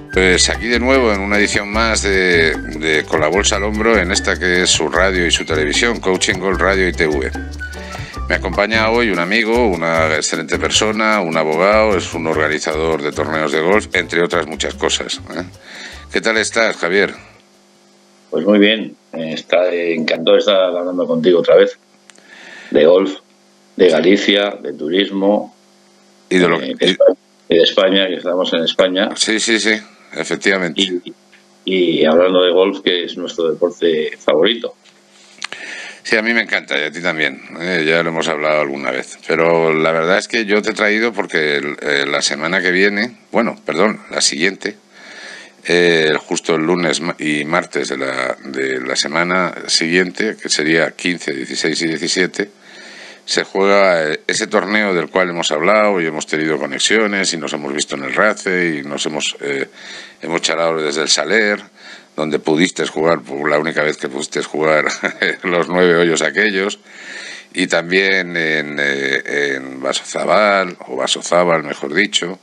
Pues aquí de nuevo en una edición más de Con la Bolsa al Hombro, en esta que es su radio y su televisión, Coaching Golf Radio y TV. Me acompaña hoy un amigo, una excelente persona, un abogado, es un organizador de torneos de golf, entre otras muchas cosas. ¿Qué tal estás, Javier? Pues muy bien, encantado de estar hablando contigo otra vez, de golf, de Galicia, de turismo, y de España, que estamos en España. Sí, efectivamente. Y hablando de golf, que es nuestro deporte favorito. Sí, a mí me encanta y a ti también, ya lo hemos hablado alguna vez, pero la verdad es que yo te he traído porque la semana que viene, la siguiente, justo el lunes y martes de la semana siguiente, que sería 15, 16 y 17, se juega ese torneo del cual hemos hablado y hemos tenido conexiones y nos hemos visto en el RACE y nos hemos charlado desde el Saler, donde pudiste jugar, por la única vez que pudiste jugar los 9 hoyos aquellos, y también en Vasozabal, o Vasozábal mejor dicho,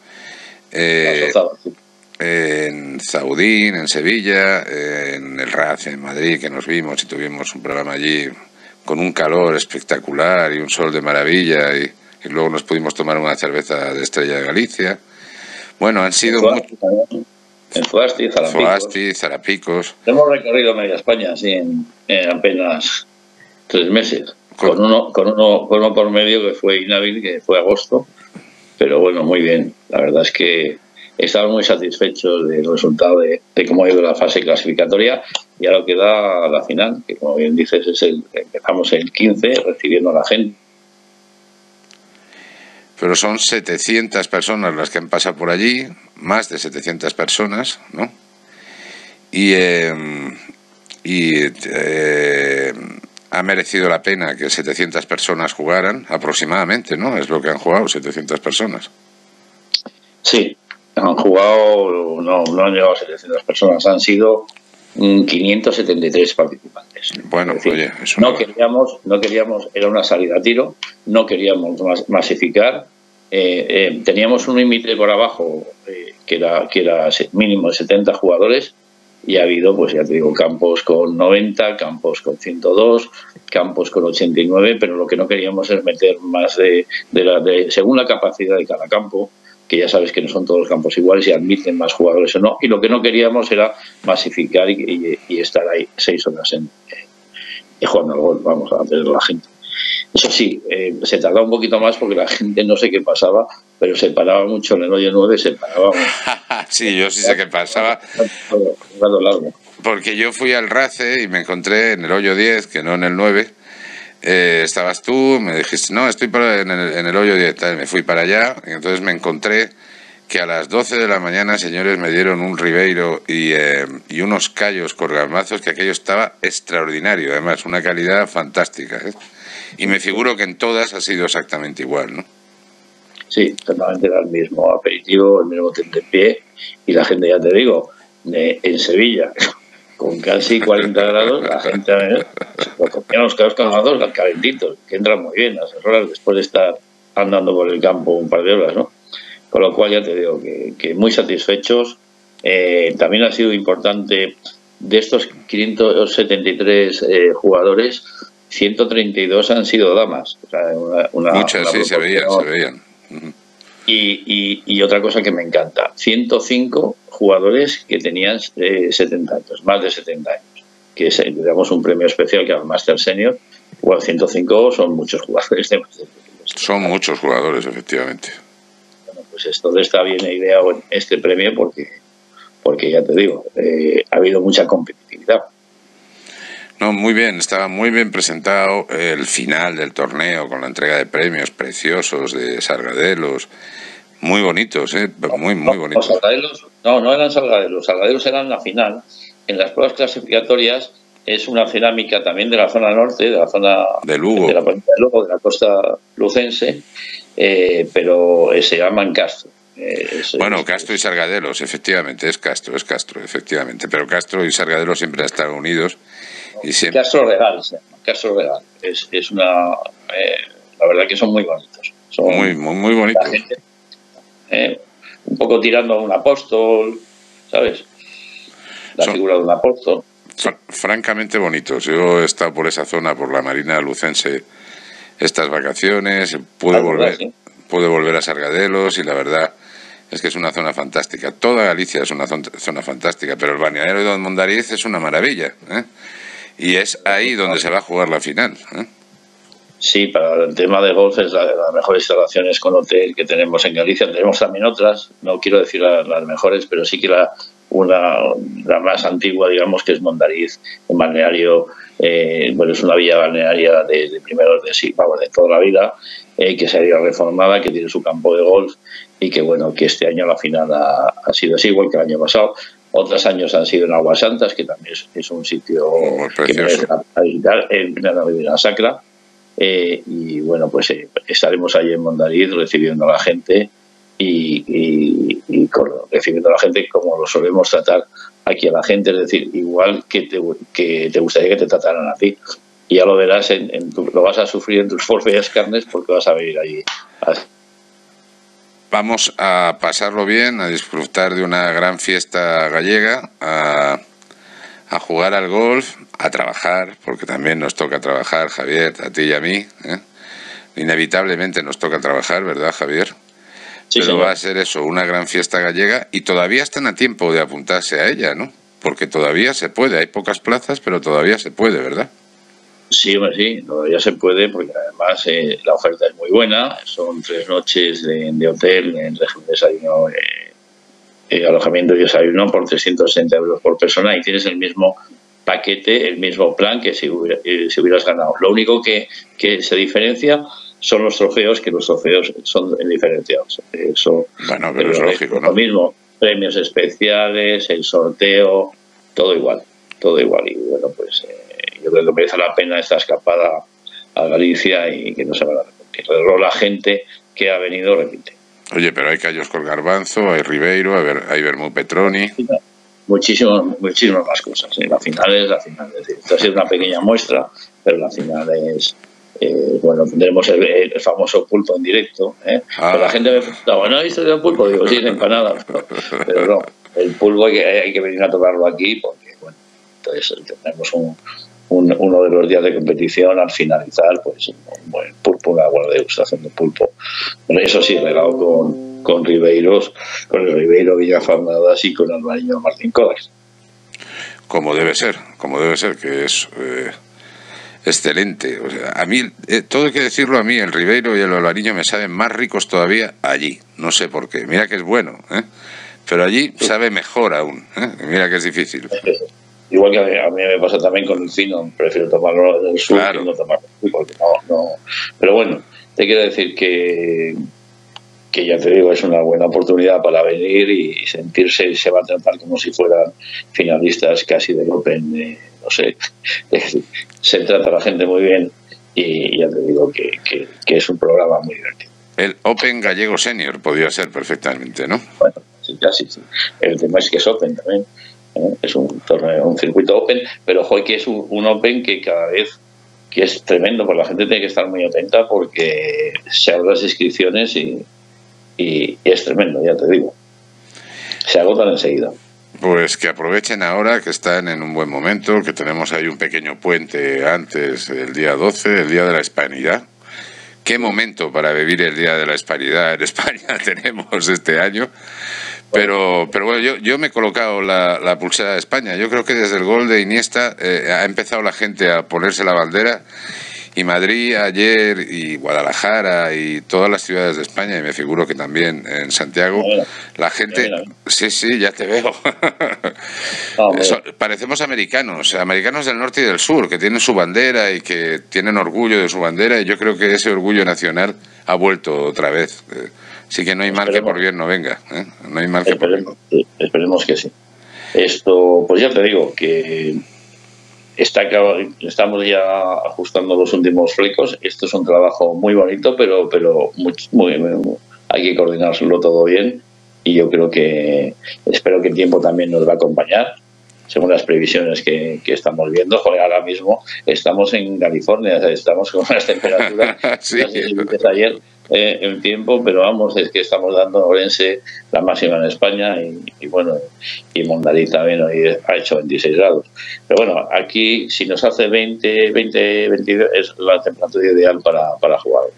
en Zaudín, en Sevilla, en el RACE en Madrid, que nos vimos y tuvimos un programa allí con un calor espectacular y un sol de maravilla, y luego nos pudimos tomar una cerveza de Estrella de Galicia. Bueno, han sido en Fuasti, Zarapicos. Hemos recorrido media España así en apenas 3 meses, con uno por medio que fue inhábil, que fue agosto, pero bueno, muy bien. La verdad es que estamos muy satisfechos del resultado de cómo ha ido la fase clasificatoria y a lo que da la final, que como bien dices empezamos el 15 recibiendo a la gente. Pero son 700 personas las que han pasado por allí, más de 700 personas, ¿no? Y ha merecido la pena que 700 personas jugaran, aproximadamente, ¿no? Es lo que han jugado, 700 personas. Sí, han jugado, no han llegado a 700 personas, han sido 573 participantes. Bueno, es decir, oye, eso no queríamos, era una salida a tiro, no queríamos masificar, teníamos un límite por abajo que era mínimo de 70 jugadores, y ha habido, pues ya te digo, campos con 90, campos con 102, campos con 89, pero lo que no queríamos es meter más según la capacidad de cada campo, que ya sabes que no son todos los campos iguales y admiten más jugadores o no, y lo que no queríamos era masificar y estar ahí 6 horas jugando al golf, vamos a hacer la gente. Eso sí, se tardaba un poquito más porque la gente no sé qué pasaba, pero se paraba mucho en el hoyo 9, se paraba mucho. Sí, yo sí sé qué pasaba. Largo. Porque yo fui al RACE y me encontré en el hoyo 10, que no en el 9. Estabas tú, me dijiste, no, estoy en el hoyo 10, me fui para allá, y entonces me encontré que a las 12 de la mañana, señores, me dieron un Ribeiro y unos callos colgamazos, que aquello estaba extraordinario, además, una calidad fantástica, ¿eh? Y me figuro que en todas ha sido exactamente igual, ¿no? Sí, totalmente era el mismo aperitivo, el mismo tentempié, y la gente, ya te digo, en Sevilla, con casi 40 grados, la gente comía los callos calmados calentitos, que entran muy bien las horas después de estar andando por el campo un par de horas, ¿no? Con lo cual ya te digo que muy satisfechos. También ha sido importante, de estos 573 jugadores, 132 han sido damas. O sea, muchas, sí, se veían. Y otra cosa que me encanta, 105 jugadores que tenían 70 años, más de 70 años, que le damos un premio especial que al Master Senior. Bueno, 105 son muchos jugadores de más de 70 años. Son muchos jugadores, efectivamente. Bueno, pues esto está bien ideado este premio porque ya te digo, ha habido mucha competitividad. No, muy bien, estaba muy bien presentado el final del torneo con la entrega de premios preciosos de Sargadelos, muy bonitos, muy bonitos. Los Sargadelos, no eran Sargadelos, Sargadelos eran la final. En las pruebas clasificatorias es una cerámica también de la zona norte, de la zona de Lugo, de la provincia de Lugo, de la costa lucense, pero se llaman Castro. Castro y Sargadelos, efectivamente, es Castro, efectivamente, pero Castro y Sargadelos siempre han estado unidos. Y siempre... Castro Regal, es una... la verdad que son muy bonitos. Son muy bonitos. Un poco tirando a un Apóstol, ¿sabes? La figura de un apóstol. Francamente bonitos. Yo he estado por esa zona, por la Marina Lucense, estas vacaciones, pude volver a Sargadelos y la verdad es que es una zona fantástica. Toda Galicia es una zona fantástica, pero el balneario de Don Mondariz es una maravilla, ¿eh? Y es ahí donde se va a jugar la final, ¿eh? Sí, para el tema de golf es las mejores instalaciones con hotel que tenemos en Galicia. Tenemos también otras, no quiero decir las mejores, pero sí que la más antigua, digamos, que es Mondariz, un balneario, bueno, es una villa balnearia de primeros de toda la vida, que se ha ido reformada, que tiene su campo de golf y que, bueno, que este año la final ha sido así, igual que el año pasado. Otros años han sido en Aguas Santas, que también es un sitio que merece la pena visitar, en plena Riviera Sacra. Y bueno, pues estaremos allí en Mondariz recibiendo a la gente y recibiendo a la gente como lo solemos tratar aquí a la gente, es decir, igual que te gustaría que te trataran a ti. Y ya lo verás, lo vas a sufrir en tus propias carnes porque vas a venir allí. Vamos a pasarlo bien, a disfrutar de una gran fiesta gallega, a jugar al golf, a trabajar, porque también nos toca trabajar, Javier, a ti y a mí, ¿eh? Inevitablemente nos toca trabajar, ¿verdad, Javier? Sí, pero señor. Va a ser eso, una gran fiesta gallega y todavía están a tiempo de apuntarse a ella, ¿no? Porque todavía se puede, hay pocas plazas, pero todavía se puede, ¿verdad? Sí, hombre, sí, todavía se puede, porque además la oferta es muy buena, son 3 noches de hotel, en régimen de desayuno, alojamiento y desayuno por 360 euros por persona y tienes el mismo paquete, el mismo plan que si hubieras ganado. Lo único que se diferencia son los trofeos, que los trofeos son diferenciados. Eso, bueno, pero es lógico, ¿no? Lo mismo, premios especiales, el sorteo, todo igual. Y bueno, pues yo creo que merece la pena esta escapada a Galicia y que no se van a repetir. La gente que ha venido repite. Oye, pero hay callos con garbanzo, hay Ribeiro, hay Vermú Petroni. Muchísimas más cosas. La final es la final. Es decir, esta ha sido una pequeña muestra, pero la final es... bueno, tendremos el famoso pulpo en directo. Pero la gente me pregunta, ¿no has visto el pulpo? Digo, sí, es empanadas. Pero no, el pulpo hay que venir a tocarlo aquí porque, bueno, entonces tenemos uno de los días de competición al finalizar, pues un buen pulpo, una buena degustación de pulpo. Bueno, eso sí, regado con Ribeiros, con el Ribeiro Villafarnadas y con el Albariño Martín Codas. Como debe ser, que es excelente. O sea, a mí, todo hay que decirlo, a mí el Ribeiro y el Albariño me saben más ricos todavía allí. No sé por qué. Mira que es bueno, ¿eh? Pero allí sabe mejor aún, ¿eh? Mira que es difícil. Igual que a mí me pasa también con el fino, prefiero tomarlo del sur que no tomarlo del sur, porque no. Pero bueno, te quiero decir que ya te digo, es una buena oportunidad para venir y sentirse, se va a tratar como si fueran finalistas casi del Open, no sé, se trata a la gente muy bien y ya te digo que es un programa muy divertido. El Open Gallego Senior podría ser perfectamente, ¿no? Bueno, sí, casi sí. El tema es que es Open también. Es un torneo, un circuito Open, pero hoy que es un Open que cada vez que es tremendo, pues la gente tiene que estar muy atenta porque se abren las inscripciones y es tremendo, ya te digo. Se agotan enseguida. Pues que aprovechen ahora que están en un buen momento, que tenemos ahí un pequeño puente antes del día 12, el Día de la Hispanidad. ¿Qué momento para vivir el Día de la Hispanidad en España tenemos este año? Pero bueno, yo me he colocado la pulsera de España. Yo creo que desde el gol de Iniesta ha empezado la gente a ponerse la bandera. Y Madrid ayer y Guadalajara y todas las ciudades de España, y me figuro que también en Santiago, la gente... Sí, ya te veo. Parecemos americanos del norte y del sur, que tienen su bandera y que tienen orgullo de su bandera, y yo creo que ese orgullo nacional ha vuelto otra vez. Así que no hay mal que por bien no venga. No hay mal que por bien. Esperemos que sí. Esto, pues ya te digo que... estamos ya ajustando los últimos flecos. Esto es un trabajo muy bonito, pero hay que coordinárselo todo bien y yo creo espero que el tiempo también nos va a acompañar según las previsiones que estamos viendo. Joder, ahora mismo estamos en California, estamos con unas temperaturas sí. no sé si viste ayer, el tiempo, pero vamos, es que estamos dando a Orense la máxima en España y bueno, y Mondariz también hoy ha hecho 26 grados. Pero bueno, aquí si nos hace 20, 22 es la temperatura ideal para jugar.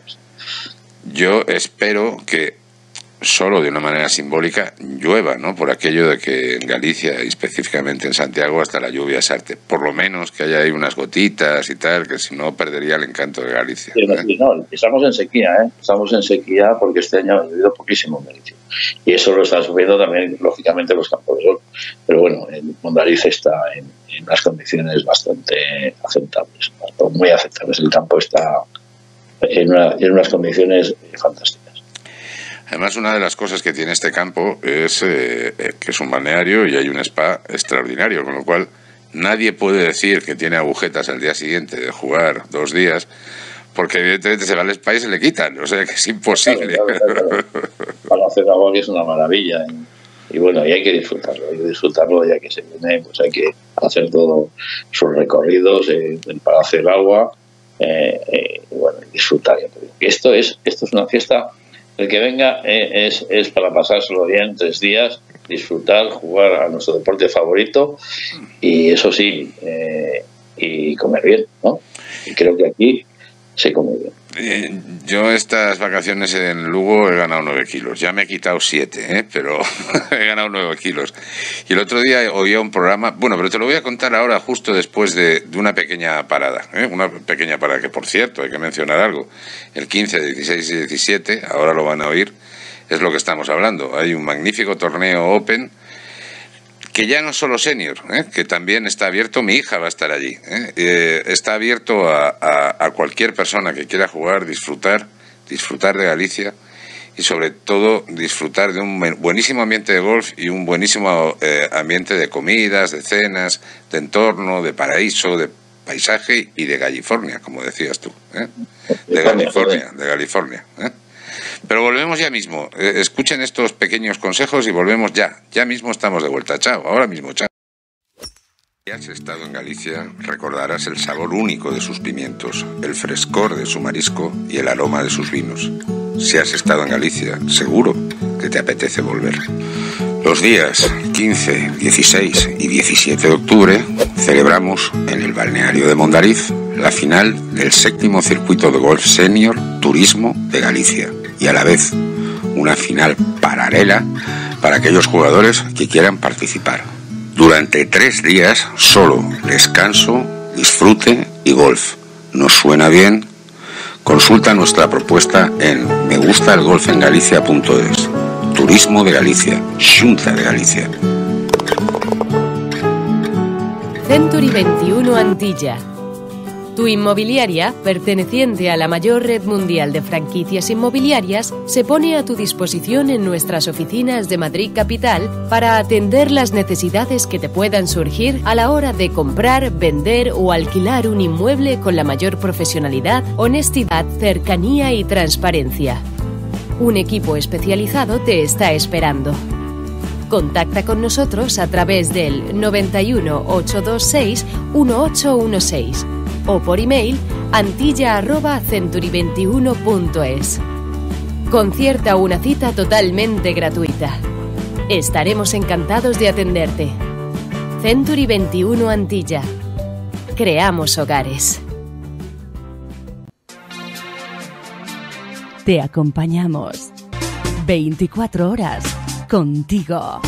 Yo espero que solo de una manera simbólica llueva, ¿no? Por aquello de que en Galicia y específicamente en Santiago hasta la lluvia es arte. Por lo menos que haya ahí unas gotitas y tal, que si no perdería el encanto de Galicia. No, estamos en sequía, Estamos en sequía porque este año ha llovido poquísimo en Galicia. Y eso lo están sufriendo también, lógicamente, los campos de golf. Pero bueno, el Mondariz está en unas condiciones bastante aceptables, muy aceptables. El campo está en unas condiciones fantásticas. Además, una de las cosas que tiene este campo es que es un balneario y hay un spa extraordinario, con lo cual nadie puede decir que tiene agujetas al día siguiente de jugar 2 días, porque evidentemente se va al spa y se le quitan, o sea que es imposible. Claro. Para hacer agua que es una maravilla y bueno, y hay que disfrutarlo ya que se viene, pues hay que hacer todos sus recorridos para hacer agua y bueno, disfrutar. Esto es una fiesta. El que venga es para pasárselo bien 3 días, disfrutar, jugar a nuestro deporte favorito y eso sí, y comer bien, ¿no? Y creo que aquí se come bien. Yo estas vacaciones en Lugo he ganado 9 kilos. Ya me he quitado 7, pero he ganado 9 kilos. Y el otro día oía un programa, bueno, pero te lo voy a contar ahora justo después de una pequeña parada. Una pequeña parada que, por cierto, hay que mencionar algo. El 15, 16 y 17, ahora lo van a oír, es lo que estamos hablando. Hay un magnífico torneo Open que ya no es solo senior, que también está abierto, mi hija va a estar allí, está abierto a cualquier persona que quiera jugar, disfrutar de Galicia y sobre todo disfrutar de un buenísimo ambiente de golf y un buenísimo ambiente de comidas, de cenas, de entorno, de paraíso, de paisaje y de California, como decías tú, de California. Pero volvemos ya mismo. Escuchen estos pequeños consejos y volvemos ya. Ya mismo estamos de vuelta. Chao. Ahora mismo. Chao. Si has estado en Galicia, recordarás el sabor único de sus pimientos, el frescor de su marisco y el aroma de sus vinos. Si has estado en Galicia, seguro que te apetece volver. Los días 15, 16 y 17 de octubre celebramos en el balneario de Mondariz la final del 7º circuito de golf senior Turismo de Galicia y a la vez una final paralela para aquellos jugadores que quieran participar. Durante 3 días solo descanso, disfrute y golf. ¿Nos suena bien? Consulta nuestra propuesta en megustalgolfengalicia.es. Turismo de Galicia, Xunta de Galicia. Century 21 Antilla. Tu inmobiliaria, perteneciente a la mayor red mundial de franquicias inmobiliarias, se pone a tu disposición en nuestras oficinas de Madrid Capital para atender las necesidades que te puedan surgir a la hora de comprar, vender o alquilar un inmueble con la mayor profesionalidad, honestidad, cercanía y transparencia. Un equipo especializado te está esperando. Contacta con nosotros a través del 91 826 1816 o por email antilla@century21.es. Concierta una cita totalmente gratuita. Estaremos encantados de atenderte. Century 21 Antilla. Creamos hogares. Te acompañamos 24 horas contigo.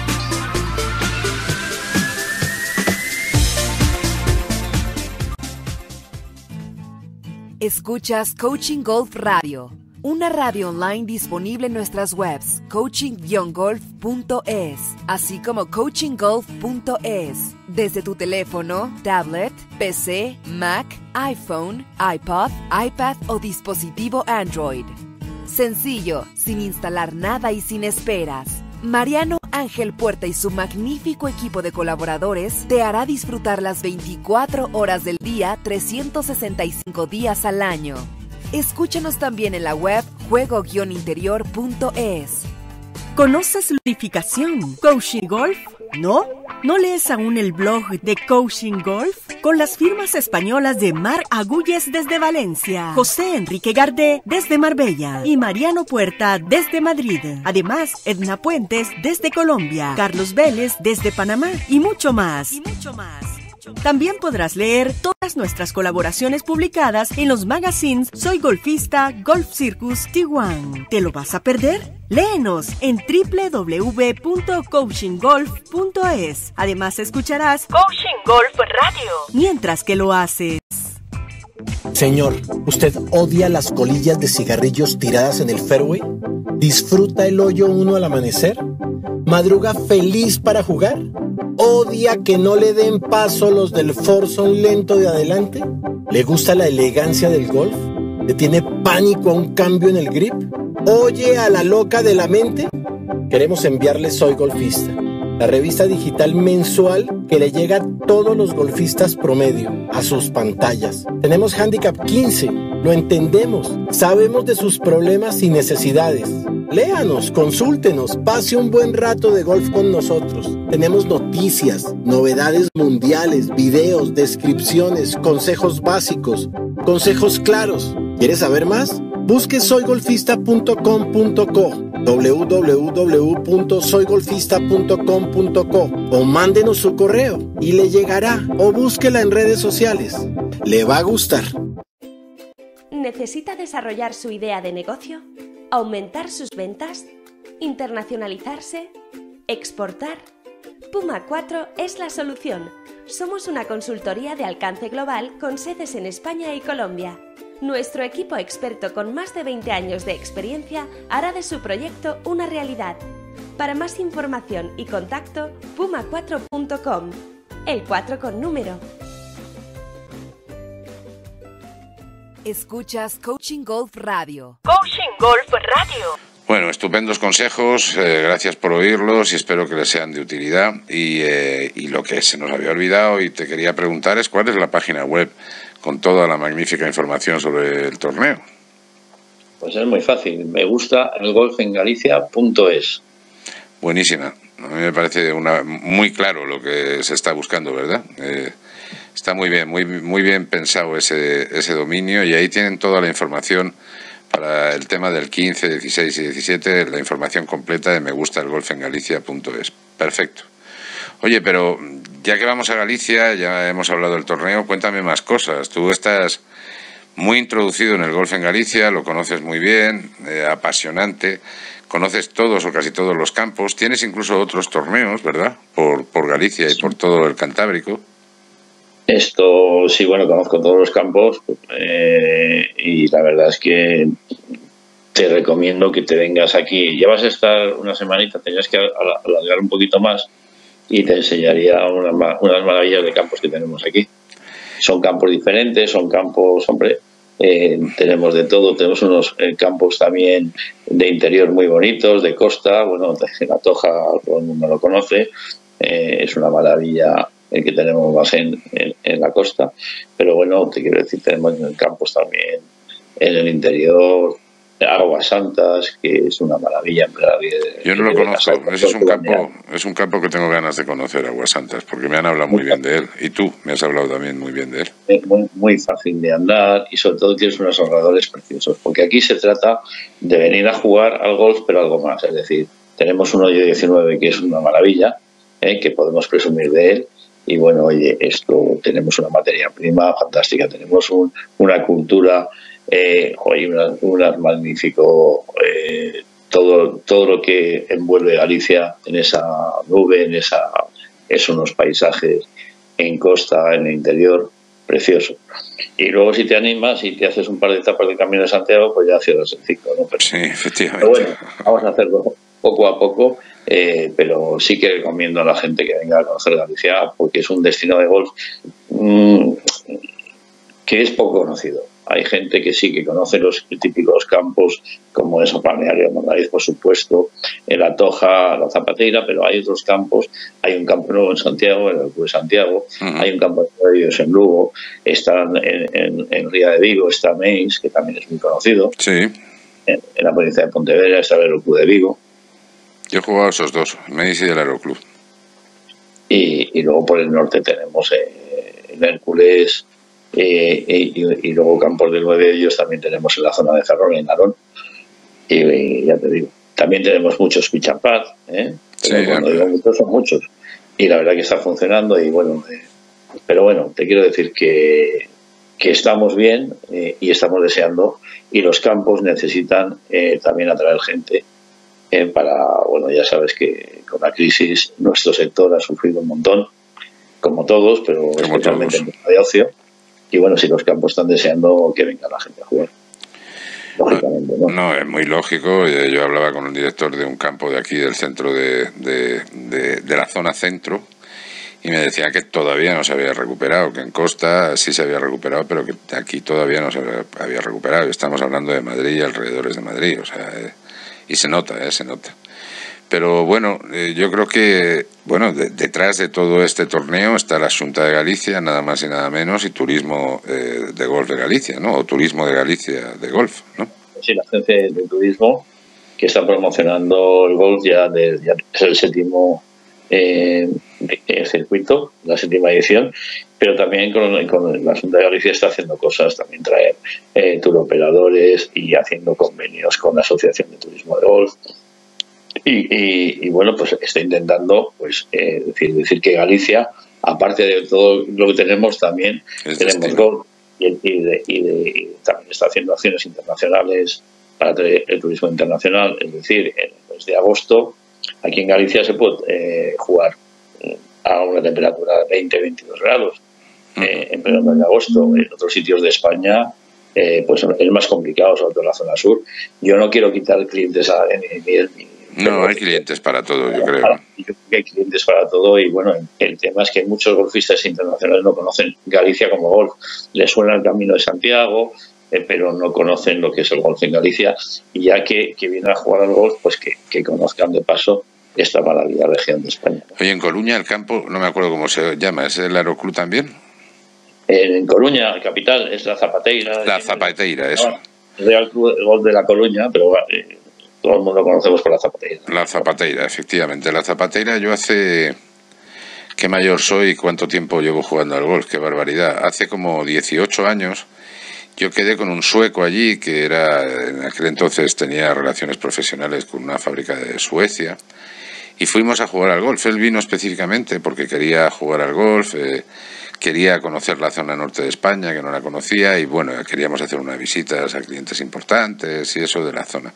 Escuchas Coaching Golf Radio, una radio online disponible en nuestras webs coaching-golf.es, así como coachinggolf.es, desde tu teléfono, tablet, PC, Mac, iPhone, iPod, iPad o dispositivo Android. Sencillo, sin instalar nada y sin esperas. Mariano Ángel Puerta y su magnífico equipo de colaboradores te hará disfrutar las 24 horas del día, 365 días al año. Escúchanos también en la web juego-interior.es. ¿Conoces ludificación, coaching golf ¿No? ¿No lees aún el blog de Coaching Golf? Con las firmas españolas de Mar Agulles desde Valencia, José Enrique Gardé desde Marbella y Mariano Puerta desde Madrid. Además, Edna Puentes desde Colombia, Carlos Vélez desde Panamá y mucho más. También podrás leer todas nuestras colaboraciones publicadas en los magazines Soy Golfista, Golf Circus, Tijuana. ¿Te lo vas a perder? Léenos en www.coachinggolf.es. Además escucharás Coaching Golf Radio mientras que lo haces. Señor, ¿usted odia las colillas de cigarrillos tiradas en el fairway? ¿Disfruta el hoyo 1 al amanecer? ¿Madruga feliz para jugar? ¿Odia que no le den paso los del foursome lento de adelante? ¿Le gusta la elegancia del golf? ¿Le tiene pánico a un cambio en el grip? ¿Oye a la loca de la mente? Queremos enviarle Soy Golfista, la revista digital mensual que le llega a todos los golfistas promedio, a sus pantallas. Tenemos Handicap 15, lo entendemos, sabemos de sus problemas y necesidades. Léanos, consúltenos, pase un buen rato de golf con nosotros. Tenemos noticias, novedades mundiales, videos, descripciones, consejos básicos, consejos claros. ¿Quieres saber más? Busque soygolfista.com.co, www.soygolfista.com.co o mándenos su correo y le llegará, o búsquela en redes sociales. Le va a gustar. ¿Necesita desarrollar su idea de negocio? ¿Aumentar sus ventas? ¿Internacionalizarse? ¿Exportar? Puma 4 es la solución. Somos una consultoría de alcance global con sedes en España y Colombia. Nuestro equipo experto con más de 20 años de experiencia hará de su proyecto una realidad. Para más información y contacto, puma4.com. El 4 con número. Escuchas Coaching Golf Radio. Coaching Golf Radio. Bueno, estupendos consejos, gracias por oírlos y espero que les sean de utilidad. Y lo que se nos había olvidado y te quería preguntar es cuál es la página web con toda la magnífica información sobre el torneo. Pues es muy fácil, me gusta el golfengalicia.es. Buenísima, a mí me parece muy claro lo que se está buscando, ¿verdad? Está muy bien, muy bien pensado ese dominio y ahí tienen toda la información para el tema del 15, 16 y 17, la información completa de me gusta el golfengalicia.es. Perfecto. Oye, pero ya que vamos a Galicia, ya hemos hablado del torneo, cuéntame más cosas. Tú estás muy introducido en el golf en Galicia, lo conoces muy bien, apasionante, conoces todos o casi todos los campos, tienes incluso otros torneos, ¿verdad? Por Galicia y por todo el Cantábrico. Esto sí, bueno, conozco todos los campos y la verdad es que te recomiendo que te vengas aquí. Ya vas a estar una semanita, tenías que alargar un poquito más y te enseñaría unas maravillas de campos que tenemos aquí. Son campos diferentes, son campos, hombre, tenemos de todo, tenemos unos campos también de interior muy bonitos, de costa, bueno, La Toja, todo el mundo lo conoce, es una maravilla el que tenemos más en la costa, pero bueno, te quiero decir, tenemos campos también en el interior, Aguas Santas, que es una maravilla. Yo no lo conozco, ese es un campo que tengo ganas de conocer, Aguas Santas, porque me han hablado muy bien de él, y tú me has hablado también muy bien de él. Es muy fácil de andar y sobre todo tienes unos ahorradores preciosos, porque aquí se trata de venir a jugar al golf, pero algo más, es decir, tenemos un hoyo 19 que es una maravilla, que podemos presumir de él. Y bueno, oye, tenemos una materia prima fantástica, tenemos una cultura, unas magnífico, todo lo que envuelve Galicia en esa nube, es unos paisajes en costa, en el interior, precioso. Y luego si te animas y te haces un par de etapas de Camino de Santiago, pues ya cierras el ciclo, ¿no? Sí, efectivamente. Pero bueno, vamos a hacerlo poco a poco. Pero sí que recomiendo a la gente que venga a conocer Galicia porque es un destino de golf que es poco conocido. Hay gente que sí que conoce los típicos campos como es el Balneario de Mondariz, por supuesto, en La Toja, La Zapateira, pero hay otros campos. Hay un campo nuevo en Santiago, en el Club de Santiago, hay un campo de ellos en Lugo, están en Ría de Vigo, está Meis, que también es muy conocido. Sí. En la provincia de Pontevedra está el Club de Vigo. Yo he jugado esos dos, Meis y el Aeroclub. y luego por el norte tenemos en Hércules y luego Campos del 9 de ellos también tenemos en la zona de Ferrol, en Narón, y ya te digo, también tenemos muchos pitch and pad, pero cuando digo muchos son muchos, y la verdad que está funcionando, y bueno, pero bueno, te quiero decir que estamos bien y estamos deseando, y los campos necesitan también atraer gente bueno, ya sabes que con la crisis nuestro sector ha sufrido un montón, como todos, pero especialmente en el de ocio, y bueno, si los campos están deseando que venga la gente a jugar. Lógicamente, ¿no? No, es muy lógico. Yo hablaba con un director de un campo de aquí, del centro de la zona centro, y me decía que todavía no se había recuperado, que en Costa sí se había recuperado, pero que aquí todavía no se había recuperado. Estamos hablando de Madrid y alrededores de Madrid, o sea, y se nota, se nota. Pero bueno, yo creo que detrás de todo este torneo está la Xunta de Galicia, nada más y nada menos, y Turismo de Golf de Galicia, ¿no? O Turismo de Galicia de Golf, ¿no? Sí, la agencia de turismo que está promocionando el golf ya es el séptimo circuito, la séptima edición, pero también con la Xunta de Galicia está haciendo cosas, también traer turoperadores y haciendo convenios con la Asociación de Turismo de Golf. Y bueno, pues está intentando decir que Galicia, aparte de todo lo que tenemos, también tenemos golf y también está haciendo acciones internacionales para el turismo internacional. Es decir, en el mes de agosto aquí en Galicia se puede jugar a una temperatura de 20-22 grados en pleno mes de agosto. En otros sitios de España pues es más complicado, sobre todo en la zona sur. Yo no quiero quitar clientes a ni no, hay clientes para todo, yo creo. Yo creo que hay clientes para todo, y bueno, el tema es que muchos golfistas internacionales no conocen Galicia como golf. Les suena el Camino de Santiago, pero no conocen lo que es el golf en Galicia, y ya que vienen a jugar al golf, pues que conozcan de paso esta maravillosa región de España, ¿no? Oye, en Coruña el campo, no me acuerdo cómo se llama, ¿es el Aeroclub también? En Coruña, capital, es la Zapateira. La Zapateira, eso. Real Club de Golf de la Coruña, pero todo el mundo lo conocemos por la Zapateira. La Zapateira, efectivamente. La Zapateira, yo hace... Qué mayor soy y cuánto tiempo llevo jugando al golf, qué barbaridad. Hace como 18 años yo quedé con un sueco allí que en aquel entonces tenía relaciones profesionales con una fábrica de Suecia, y fuimos a jugar al golf. Él vino específicamente porque quería jugar al golf, quería conocer la zona norte de España, que no la conocía, y bueno, queríamos hacer unas visitas a clientes importantes y eso de la zona.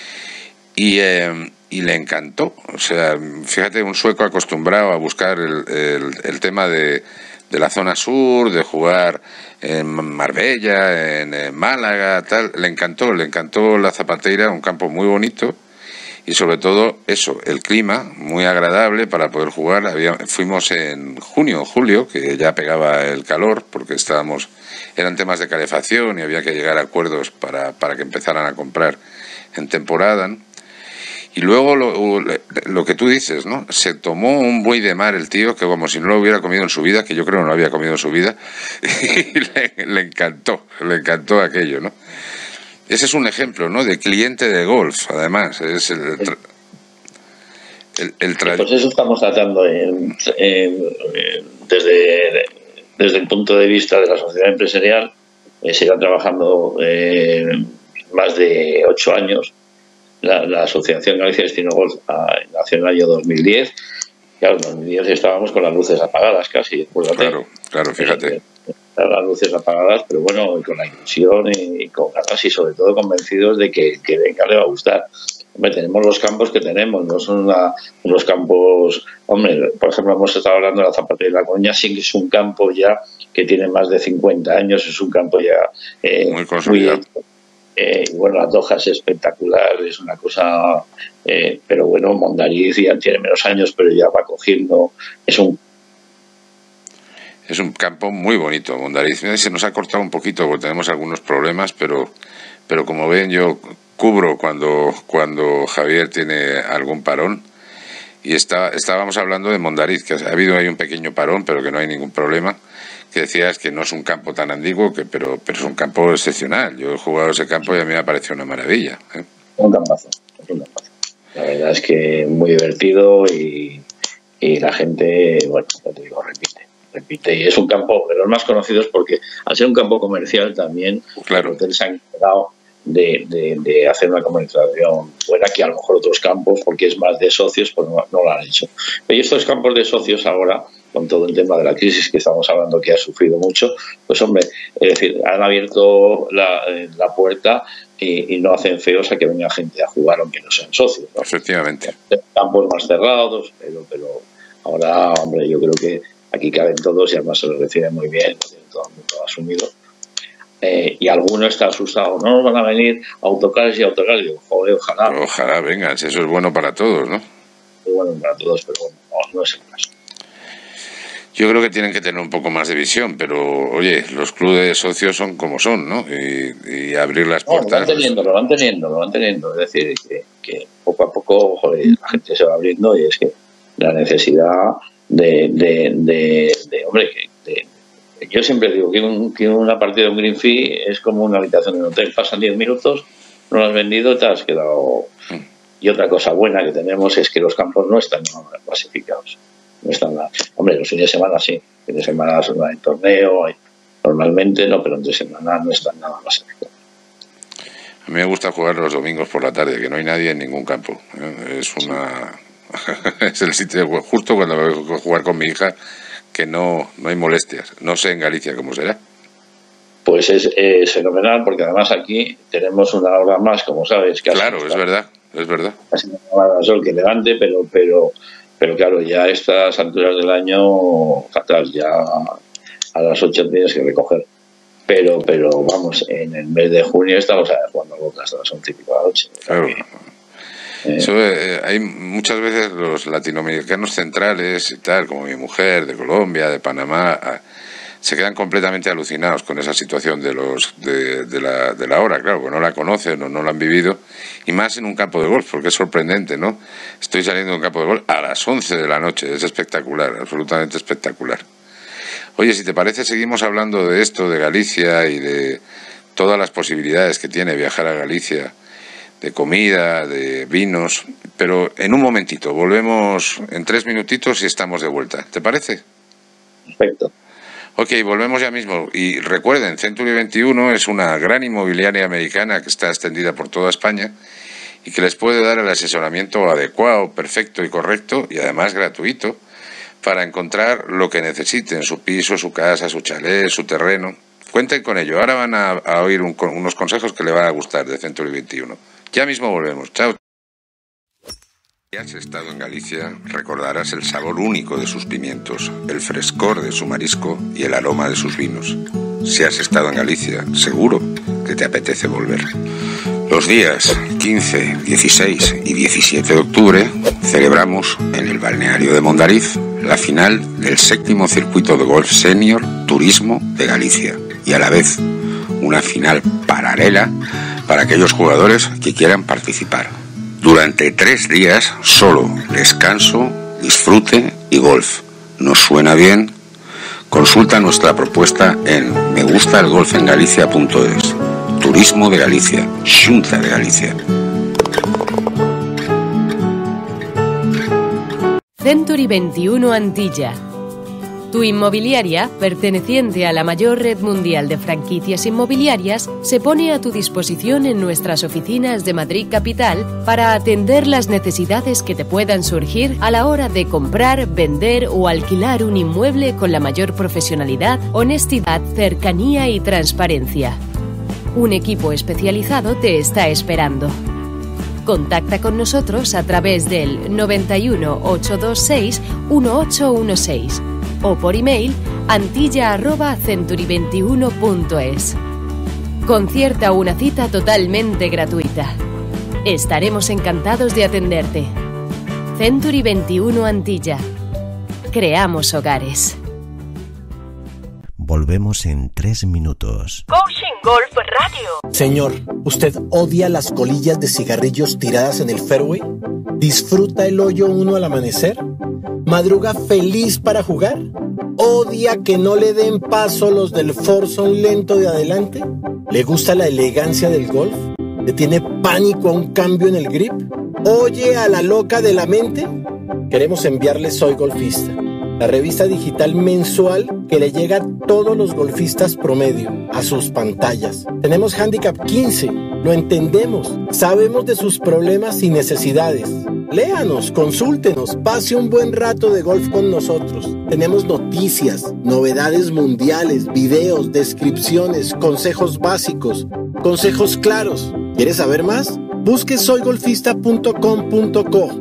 Y le encantó. O sea, fíjate, un sueco acostumbrado a buscar el tema de la zona sur, de jugar en Marbella, en Málaga, tal. Le encantó la Zapateira, un campo muy bonito, y sobre todo eso, el clima muy agradable para poder jugar. Fuimos en junio o julio, que ya pegaba el calor, porque eran temas de calefacción y había que llegar a acuerdos para que empezaran a comprar en temporada. Y luego lo que tú dices, ¿no? Se tomó un buey de mar el tío, que como si no lo hubiera comido en su vida, que yo creo no lo había comido en su vida, y le encantó aquello, ¿no? Ese es un ejemplo, ¿no?, de cliente de golf, además. Es pues eso estamos tratando desde el punto de vista de la sociedad empresarial. Se irá trabajando más de 8 años. La Asociación Galicia Destino Golf nació en el año 2010. Claro, en 2010 estábamos con las luces apagadas casi. Claro, fíjate. Las luces apagadas, pero bueno, con la ilusión y con ganas, y sobre todo convencidos de que venga le va a gustar. Hombre, tenemos los campos que tenemos, no son unos campos... Hombre, por ejemplo, hemos estado hablando de la Zapateira de la Coruña, sí que es un campo ya que tiene más de 50 años, es un campo ya muy consolidado. Y bueno, la Toja es espectacular, es una cosa... pero bueno, Mondariz ya tiene menos años, pero ya va cogiendo... Es un campo muy bonito, Mondariz. Se nos ha cortado un poquito porque tenemos algunos problemas, pero como ven, yo cubro cuando Javier tiene algún parón. Y estábamos hablando de Mondariz, que ha habido ahí un pequeño parón, pero que no hay ningún problema. Que decías que no es un campo tan antiguo, pero es un campo excepcional. Yo he jugado ese campo y a mí me ha parecido una maravilla. Un campazo. La verdad es que muy divertido y y la gente, bueno, ya te digo, repite, y es un campo de los más conocidos porque al ser un campo comercial también, claro, los hoteles se han encargado de hacer una comercialización buena que a lo mejor otros campos, porque es más de socios, pues no lo han hecho. Pero estos campos de socios ahora, con todo el tema de la crisis que estamos hablando, que ha sufrido mucho, pues hombre, es decir, han abierto la puerta y no hacen feos a que venga gente a jugar aunque no sean socios, ¿no? Efectivamente. Campos más cerrados, pero ahora, hombre, yo creo que aquí caben todos y además se lo reciben muy bien, lo tiene todo el mundo asumido. Y alguno está asustado, no nos van a venir autocares y autocares. Digo, joder, ojalá. Ojalá vengan, eso es bueno para todos, ¿no? Es bueno para todos, pero bueno, no es el caso. Yo creo que tienen que tener un poco más de visión, pero oye, los clubes de socios son como son, ¿no? Y abrir las puertas. Lo van teniendo. Es decir, que poco a poco, joder, la gente se va abriendo y es que la necesidad hombre, yo siempre digo que una partida de un green fee es como una habitación en un hotel. Pasan 10 minutos, no lo has vendido, te has quedado. Y otra cosa buena que tenemos es que los campos no están clasificados. No están nada. Hombre, los fines de semana sí. Fines de semana hay torneo, normalmente no, pero entre semana no están nada clasificados. A mí me gusta jugar los domingos por la tarde, que no hay nadie en ningún campo. Es el sitio justo cuando voy a jugar con mi hija, que no hay molestias. No sé en Galicia cómo será. Pues es fenomenal, porque además aquí tenemos una hora más, como sabes. Claro, es verdad. Casi una hora de sol que levante, pero claro, ya a estas alturas del año, fatal, ya a las 8 tienes que recoger. Pero vamos, en el mes de junio estamos jugando boca hasta las 11 de la noche. Claro. Hay muchas veces los latinoamericanos centrales y tal, como mi mujer, de Colombia, de Panamá, se quedan completamente alucinados con esa situación de la hora, claro, porque no la conocen o no la han vivido, y más en un campo de golf, porque es sorprendente, ¿no? Estoy saliendo de un campo de golf a las 11 de la noche, es espectacular, absolutamente espectacular. Oye, si te parece, seguimos hablando de esto, de Galicia y de todas las posibilidades que tiene viajar a Galicia, de comida, de vinos, pero en un momentito, volvemos en 3 minutitos y estamos de vuelta. ¿Te parece? Perfecto. Ok, volvemos ya mismo. Y recuerden, Century 21 es una gran inmobiliaria americana que está extendida por toda España y que les puede dar el asesoramiento adecuado, perfecto y correcto, y además gratuito, para encontrar lo que necesiten, su piso, su casa, su chalet, su terreno. Cuenten con ello. Ahora van a oír unos consejos que le van a gustar de Century 21. Ya mismo volvemos. Chao. Si has estado en Galicia, recordarás el sabor único de sus pimientos, el frescor de su marisco y el aroma de sus vinos. Si has estado en Galicia, seguro que te apetece volver. Los días 15, 16 y 17 de octubre celebramos en el balneario de Mondariz la final del 7º circuito de golf senior Turismo de Galicia y a la vez una final paralela para aquellos jugadores que quieran participar. Durante 3 días, solo descanso, disfrute y golf. ¿Nos suena bien? Consulta nuestra propuesta en megustalgolfengalicia.es. Turismo de Galicia, Xunta de Galicia. Century 21 Antilla. Tu inmobiliaria, perteneciente a la mayor red mundial de franquicias inmobiliarias, se pone a tu disposición en nuestras oficinas de Madrid Capital para atender las necesidades que te puedan surgir a la hora de comprar, vender o alquilar un inmueble con la mayor profesionalidad, honestidad, cercanía y transparencia. Un equipo especializado te está esperando. Contacta con nosotros a través del 91 826 1816 o por email antilla@century21.es. Concierta una cita totalmente gratuita. Estaremos encantados de atenderte. Century 21 Antilla. Creamos hogares. Volvemos en 3 minutos. Coaching Golf Radio. Señor, ¿usted odia las colillas de cigarrillos tiradas en el fairway? ¿Disfruta el hoyo 1 al amanecer? ¿Madruga feliz para jugar? ¿Odia que no le den paso los del foursome lento de adelante? ¿Le gusta la elegancia del golf? ¿Le tiene pánico a un cambio en el grip? ¿Oye a la loca de la mente? queremos enviarles Soy Golfista, la revista digital mensual que le llega a todos los golfistas promedio, a sus pantallas. Tenemos Handicap 15, lo entendemos, sabemos de sus problemas y necesidades. Léanos, consúltenos, pase un buen rato de golf con nosotros. Tenemos noticias, novedades mundiales, videos, descripciones, consejos básicos, consejos claros. ¿Quieres saber más? Busque soygolfista.com.co,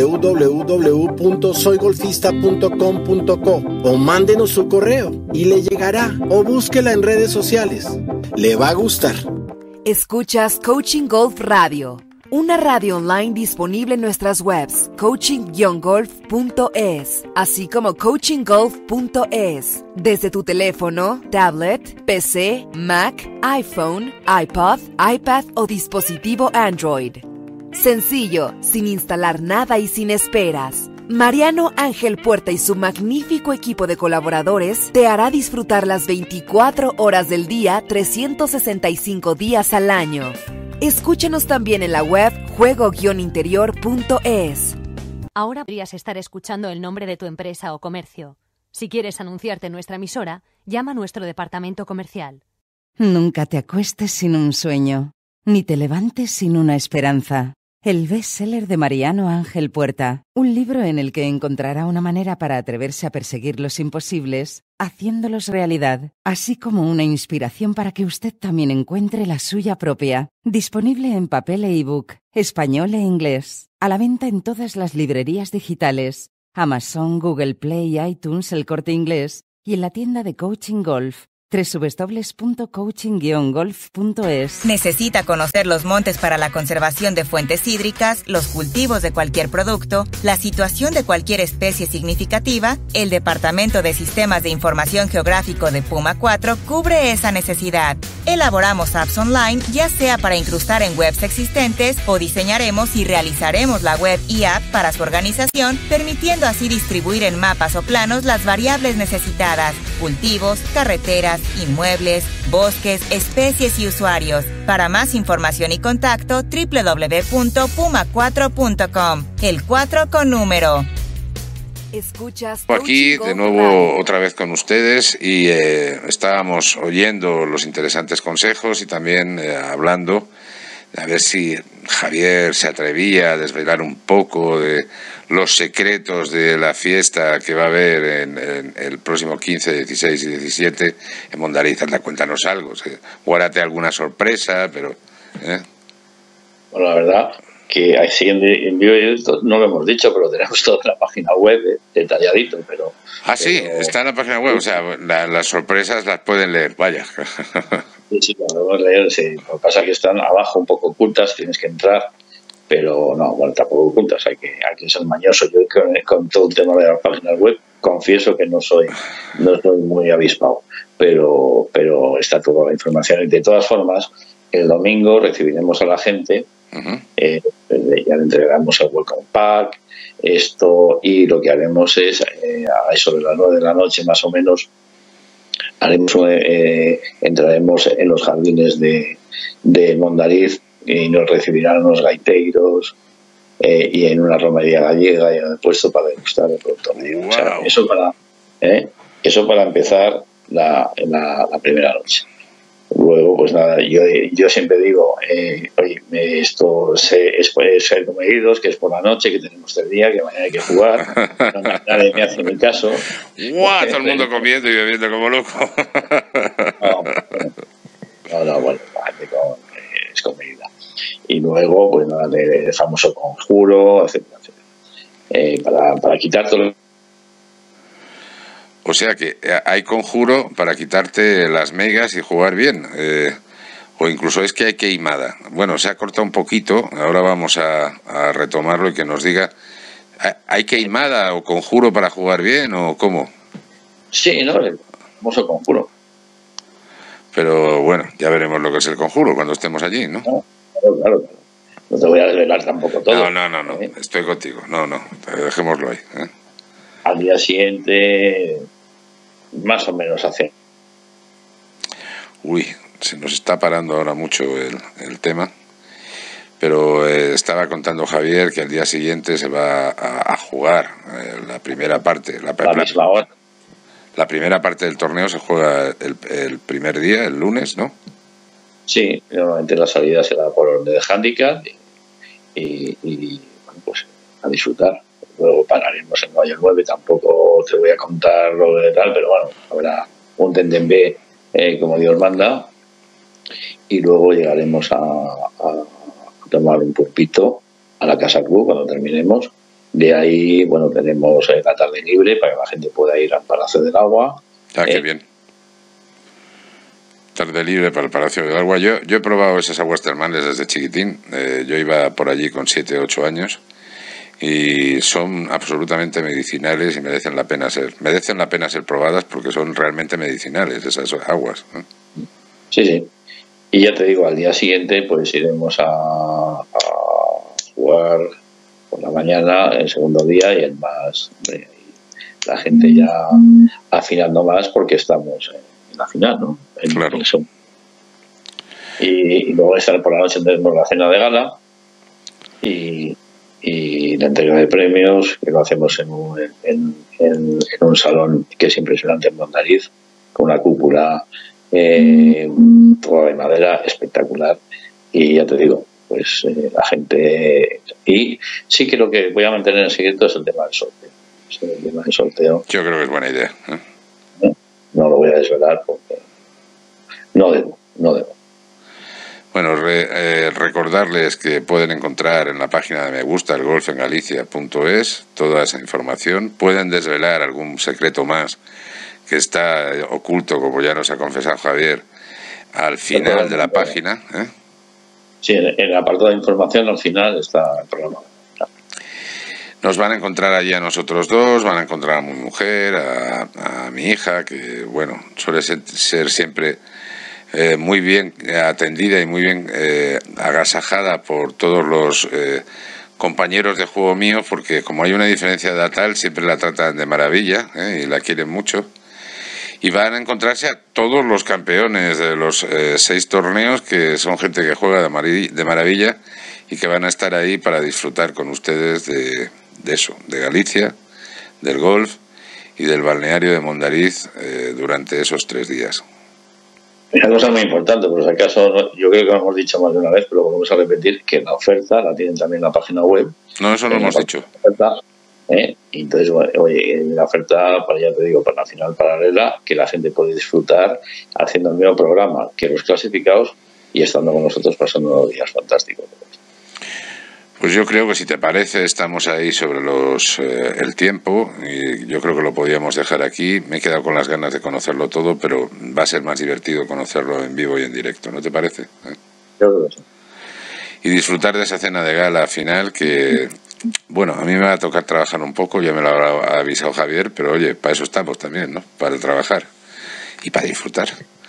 www.soygolfista.com.co o mándenos su correo y le llegará, o búsquela en redes sociales. Le va a gustar. Escuchas Coaching Golf Radio, una radio online disponible en nuestras webs coaching-golf.es, así como coachinggolf.es, desde tu teléfono, tablet, PC, Mac, iPhone, iPod, iPad o dispositivo Android. Sencillo, sin instalar nada y sin esperas. Mariano Ángel Puerta y su magnífico equipo de colaboradores te hará disfrutar las 24 horas del día, 365 días al año. Escúchanos también en la web juego-interior.es. Ahora podrías estar escuchando el nombre de tu empresa o comercio. Si quieres anunciarte en nuestra emisora, llama a nuestro departamento comercial. Nunca te acuestes sin un sueño, ni te levantes sin una esperanza. El bestseller de Mariano Ángel Puerta, un libro en el que encontrará una manera para atreverse a perseguir los imposibles, haciéndolos realidad, así como una inspiración para que usted también encuentre la suya propia. Disponible en papel e ebook, español e inglés, a la venta en todas las librerías digitales, Amazon, Google Play, iTunes, El Corte Inglés y en la tienda de Coaching Golf, www.coaching-golf.es. ¿Necesita conocer los montes para la conservación de fuentes hídricas, los cultivos de cualquier producto, la situación de cualquier especie significativa? El Departamento de Sistemas de Información Geográfico de Puma 4 cubre esa necesidad. Elaboramos apps online, ya sea para incrustar en webs existentes o diseñaremos y realizaremos la web y app para su organización, permitiendo así distribuir en mapas o planos las variables necesitadas: cultivos, carreteras, inmuebles, bosques, especies y usuarios. Para más información y contacto, www.puma4.com. El 4 con número. Escuchas aquí de nuevo otra vez con ustedes y estábamos oyendo los interesantes consejos y también hablando a ver si Javier se atrevía a desvelar un poco de los secretos de la fiesta que va a haber en el próximo 15, 16 y 17 en Mondariz. Anda, cuéntanos algo, guárdate alguna sorpresa, pero... Bueno, la verdad que así en vivo y directo no lo hemos dicho, pero tenemos toda la página web detalladito, pero... sí, está en la página web, o sea, las sorpresas las pueden leer, vaya. Sí, lo podemos leer, sí. Lo que pasa es que están abajo un poco ocultas, tienes que entrar, pero no, bueno, tampoco ocultas, hay que ser mañoso. Yo con todo el tema de la página web confieso que no soy muy avispado, pero está toda la información. Y de todas formas, el domingo recibiremos a la gente, ya le entregaremos el Welcome Pack, esto, y lo que haremos es, a eso de las 9 de la noche más o menos, entraremos en los jardines de Mondariz y nos recibirán unos gaiteiros y en una romería gallega y en el puesto para degustar el producto medio. Wow. O sea, eso para empezar la primera noche. Luego, pues nada, yo siempre digo, oye, esto es comedidos, que es por la noche, que tenemos el día, que mañana hay que jugar. Nadie me hace ni caso. ¡Guau! Todo el mundo comiendo y bebiendo como loco. No, bueno, es comedida. Y luego, pues nada, el famoso conjuro, etcétera, etcétera. Para quitártelo. O sea que hay conjuro para quitarte las megas y jugar bien. O incluso es que hay queimada. Bueno, se ha cortado un poquito. Ahora vamos a retomarlo y que nos diga. ¿Hay queimada o conjuro para jugar bien o cómo? Sí, no, el famoso conjuro. Pero bueno, ya veremos lo que es el conjuro cuando estemos allí, ¿no? Claro. No te voy a desvelar tampoco todo. No. Estoy contigo. No. Dejémoslo ahí. Al día siguiente, más o menos hace. Uy, se nos está parando ahora mucho el tema. pero estaba contando Javier que al día siguiente se va a jugar la primera parte. La primera parte del torneo se juega el primer día, el lunes, ¿no? Sí, normalmente la salida será por orden de handicap y bueno, pues a disfrutar. Luego pararemos en Valle 9, tampoco te voy a contar lo de tal, pero bueno, habrá un Tenden B como Dios manda, y luego llegaremos a tomar un pulpito a la Casa Club cuando terminemos. De ahí, bueno, tenemos la tarde libre para que la gente pueda ir al Palacio del Agua. Ah, qué bien. Tarde libre para el Palacio del Agua. Yo he probado esas aguas termales desde chiquitín. Yo iba por allí con 7, 8 años y son absolutamente medicinales y merecen la pena ser probadas porque son realmente medicinales esas aguas, ¿no? Sí, sí. Y ya te digo, al día siguiente pues iremos a jugar por la mañana, el segundo día, y el más, la gente ya afinando más porque estamos en la final, ¿no? Claro. Eso. Y luego por la noche tendremos la cena de gala y la entrega de premios, que lo hacemos en un salón que es impresionante en Mondariz, con una cúpula toda de madera espectacular. Y ya te digo, pues la gente... Y sí que lo que voy a mantener en secreto es el tema del sorteo. El tema del sorteo. Yo creo que es buena idea. No lo voy a desvelar porque no debo. Bueno, recordarles que pueden encontrar en la página de Me Gusta el golfengalicia.es toda esa información. Pueden desvelar algún secreto más que está oculto, como ya nos ha confesado Javier, al final de la página. Sí, en el apartado de información al final está el programa. Nos van a encontrar allí a nosotros dos, van a encontrar a mi mujer, a mi hija, que bueno, suele ser siempre muy bien atendida y muy bien agasajada por todos los compañeros de juego mío, porque como hay una diferencia de edad tal, siempre la tratan de maravilla y la quieren mucho. Y van a encontrarse a todos los campeones de los 6 torneos, que son gente que juega de maravilla y que van a estar ahí para disfrutar con ustedes de eso, de Galicia, del golf y del balneario de Mondariz durante esos 3 días. Una cosa muy importante, por si acaso, yo creo que lo hemos dicho más de una vez, pero volvemos a repetir, que la oferta la tienen también en la página web. No, eso no hemos dicho. Y entonces, oye, la oferta, ya te digo, para la final paralela, que la gente puede disfrutar haciendo el mismo programa que los clasificados y estando con nosotros pasando unos días fantásticos. Pues yo creo que, si te parece, estamos ahí sobre el tiempo y yo creo que lo podíamos dejar aquí. Me he quedado con las ganas de conocerlo todo, pero va a ser más divertido conocerlo en vivo y en directo, ¿no te parece? Yo creo que sí. Y disfrutar de esa cena de gala final que, bueno, a mí me va a tocar trabajar un poco, ya me lo habrá avisado Javier, pero oye, para eso estamos también, ¿no? Para trabajar y para disfrutar.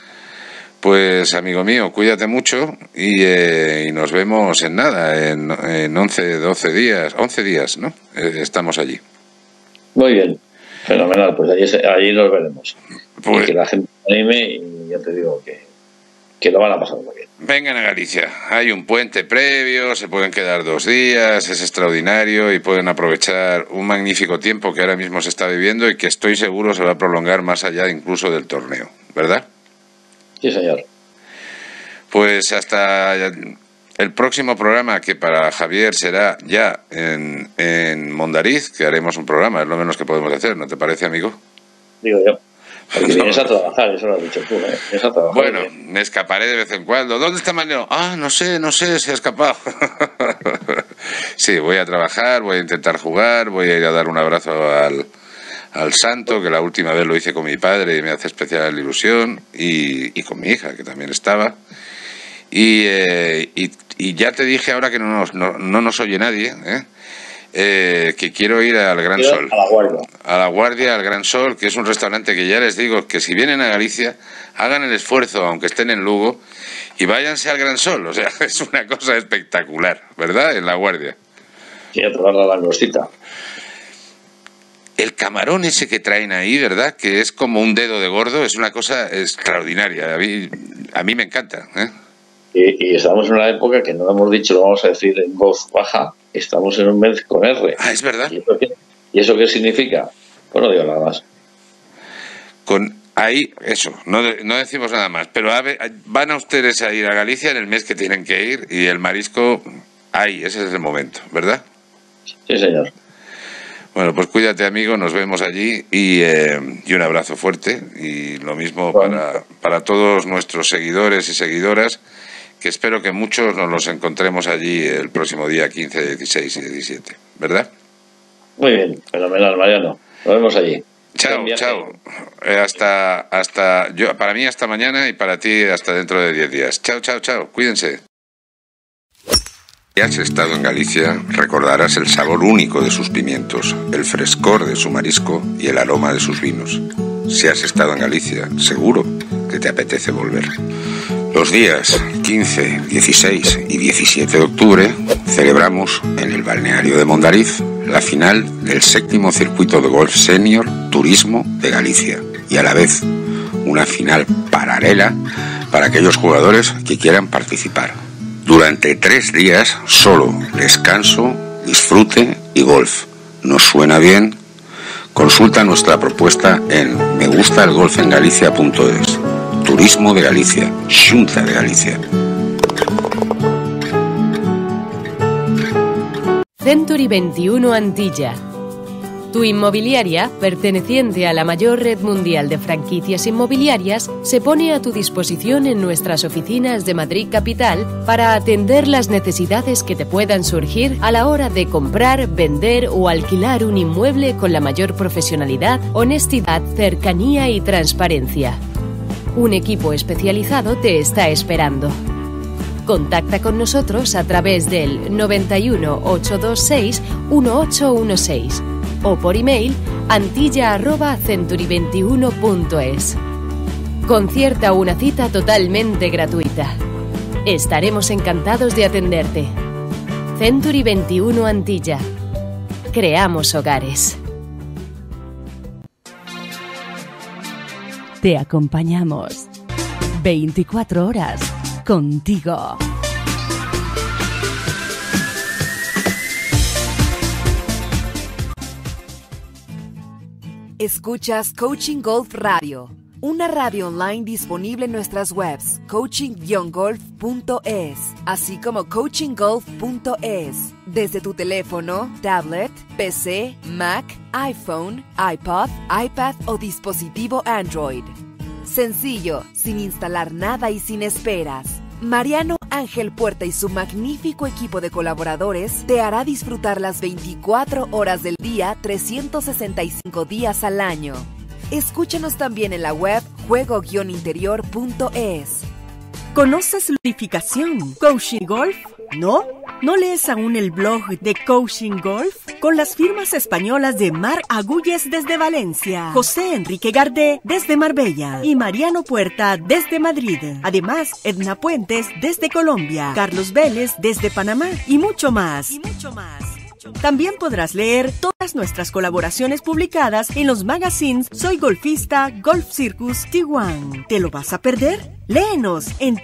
Pues, amigo mío, cuídate mucho y nos vemos en nada, en 11 días, ¿no? Estamos allí. Muy bien, fenomenal, pues allí nos veremos. Pues, y que la gente se anime y ya te digo que lo van a pasar muy bien. Vengan a Galicia, hay un puente previo, se pueden quedar 2 días, es extraordinario y pueden aprovechar un magnífico tiempo que ahora mismo se está viviendo y que estoy seguro se va a prolongar más allá incluso del torneo, ¿verdad? Sí, señor. Pues hasta el próximo programa, que para Javier será ya en Mondariz, que haremos un programa, es lo menos que podemos hacer, ¿no te parece, amigo? Digo yo. Porque vienes a trabajar, eso lo has dicho tú, ¿eh? Vienes a trabajar. Bueno, me escaparé de vez en cuando. ¿Dónde está Mariano? Ah, no sé, se ha escapado. Sí, voy a trabajar, voy a intentar jugar, voy a ir a dar un abrazo al santo, que la última vez lo hice con mi padre y me hace especial ilusión, y con mi hija, que también estaba. Y ya te dije ahora que no nos oye nadie, que quiero ir al Gran Sol. A la Guardia, al Gran Sol, que es un restaurante que ya les digo que si vienen a Galicia, hagan el esfuerzo, aunque estén en Lugo, y váyanse al Gran Sol. O sea, es una cosa espectacular, ¿verdad? En la Guardia. Sí, a probar la langostita. El camarón ese que traen ahí, ¿verdad? Que es como un dedo de gordo, es una cosa extraordinaria. A mí me encanta, ¿eh? Y estamos en una época que no hemos dicho, lo vamos a decir en voz baja, estamos en un mes con R. Ah, es verdad. ¿Y eso qué significa? Pues no digo nada más. Ahí, eso, no decimos nada más, pero van a ustedes a ir a Galicia en el mes que tienen que ir y el marisco, ahí, ese es el momento, ¿verdad? Sí, señor. Bueno, pues cuídate, amigo, nos vemos allí y un abrazo fuerte y lo mismo para todos nuestros seguidores y seguidoras, que espero que muchos nos los encontremos allí el próximo día 15, 16 y 17, ¿verdad? Muy bien, fenomenal, Mariano. Nos vemos allí. Chao, chao. Para mí hasta mañana y para ti hasta dentro de 10 días. Chao, chao, chao. Cuídense. Si has estado en Galicia, recordarás el sabor único de sus pimientos, el frescor de su marisco y el aroma de sus vinos. Si has estado en Galicia, seguro que te apetece volver. Los días 15, 16 y 17 de octubre celebramos en el balneario de Mondariz la final del 7º circuito de golf senior Turismo de Galicia y a la vez una final paralela para aquellos jugadores que quieran participar. Durante 3 días solo descanso, disfrute y golf. ¿Nos suena bien? Consulta nuestra propuesta en megustalgolfengalicia.es. Turismo de Galicia, Xunta de Galicia. Century 21 Antilla. Tu inmobiliaria, perteneciente a la mayor red mundial de franquicias inmobiliarias, se pone a tu disposición en nuestras oficinas de Madrid Capital para atender las necesidades que te puedan surgir a la hora de comprar, vender o alquilar un inmueble con la mayor profesionalidad, honestidad, cercanía y transparencia. Un equipo especializado te está esperando. Contacta con nosotros a través del 91 826 1816 o por email antilla@century21.es. Concierta una cita totalmente gratuita. Estaremos encantados de atenderte. Century 21 Antilla. Creamos hogares. Te acompañamos 24 horas contigo. Escuchas Coaching Golf Radio, una radio online disponible en nuestras webs coaching-golf.es, así como coachinggolf.es, desde tu teléfono, tablet, PC, Mac, iPhone, iPod, iPad o dispositivo Android. Sencillo, sin instalar nada y sin esperas. Mariano Ángel Puerta y su magnífico equipo de colaboradores te hará disfrutar las 24 horas del día, 365 días al año. Escúchanos también en la web juego-interior.es. ¿Conoces ludificación? ¿Coaching Golf? ¿No? ¿No lees aún el blog de Coaching Golf? Con las firmas españolas de Mar Agúyez desde Valencia, José Enrique Gardé desde Marbella y Mariano Puerta desde Madrid. Además, Edna Puentes desde Colombia, Carlos Vélez desde Panamá y mucho más. También podrás leer todas nuestras colaboraciones publicadas en los magazines Soy Golfista, Golf Circus, Tijuana. ¿Te lo vas a perder? Léenos en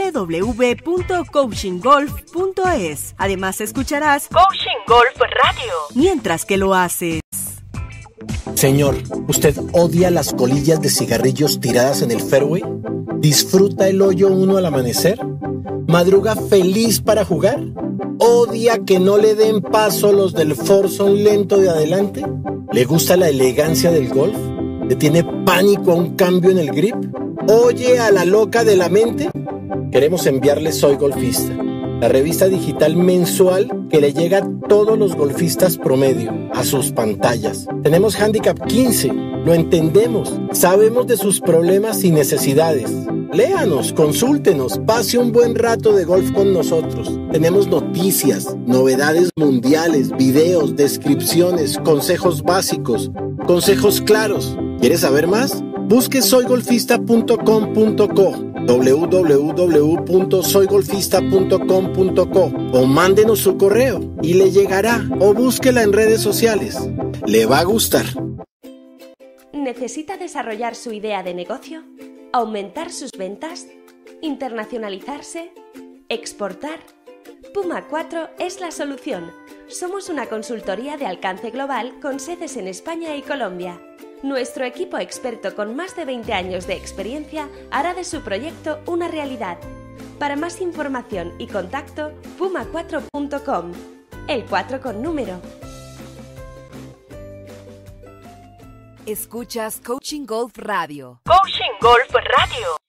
www.coachinggolf.es. Además escucharás Coaching Golf Radio mientras que lo haces. Señor, ¿usted odia las colillas de cigarrillos tiradas en el fairway? ¿Disfruta el hoyo 1 al amanecer? ¿Madruga feliz para jugar? ¿Odia que no le den paso los del foursome lento de adelante? ¿Le gusta la elegancia del golf? ¿Le tiene pánico a un cambio en el grip? ¿Oye a la loca de la mente? Queremos enviarle Soy Golfista, la revista digital mensual que le llega a todos los golfistas promedio, a sus pantallas. Tenemos Handicap 15, lo entendemos, sabemos de sus problemas y necesidades. Léanos, consúltenos, pase un buen rato de golf con nosotros. Tenemos noticias, novedades mundiales, videos, descripciones, consejos básicos, consejos claros. ¿Quieres saber más? Busque soygolfista.com.co, www.soygolfista.com.co o mándenos su correo y le llegará, o búsquela en redes sociales. Le va a gustar. ¿Necesita desarrollar su idea de negocio? ¿Aumentar sus ventas? ¿Internacionalizarse? exportar. Puma 4 es la solución. Somos una consultoría de alcance global con sedes en España y Colombia. Nuestro equipo experto con más de 20 años de experiencia hará de su proyecto una realidad. Para más información y contacto, puma4.com. El 4 con número. Escuchas Coaching Golf Radio. Coaching Golf Radio.